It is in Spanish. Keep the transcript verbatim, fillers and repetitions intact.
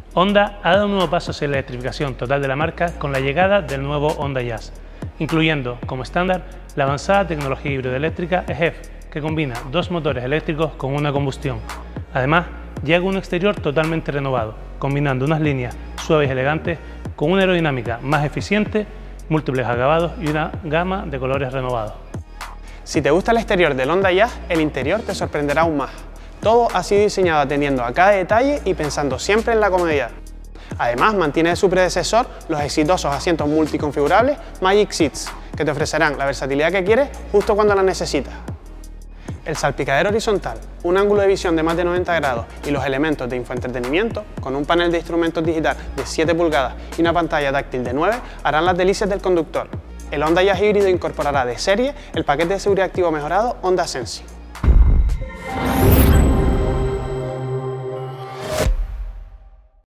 Honda ha dado un nuevo paso hacia la electrificación total de la marca con la llegada del nuevo Honda Jazz, incluyendo como estándar la avanzada tecnología híbrido eléctrica E G E F, que combina dos motores eléctricos con una combustión. Además, llega un exterior totalmente renovado, combinando unas líneas suaves y elegantes con una aerodinámica más eficiente, múltiples acabados y una gama de colores renovados. Si te gusta el exterior del Honda Jazz, el interior te sorprenderá aún más. Todo ha sido diseñado atendiendo a cada detalle y pensando siempre en la comodidad. Además, mantiene de su predecesor los exitosos asientos multiconfigurables Magic Seats, que te ofrecerán la versatilidad que quieres justo cuando la necesitas. El salpicadero horizontal, un ángulo de visión de más de noventa grados y los elementos de infoentretenimiento, con un panel de instrumentos digital de siete pulgadas y una pantalla táctil de nueve, harán las delicias del conductor. El Honda Jazz híbrido incorporará de serie el paquete de seguridad activo mejorado Honda Sensing.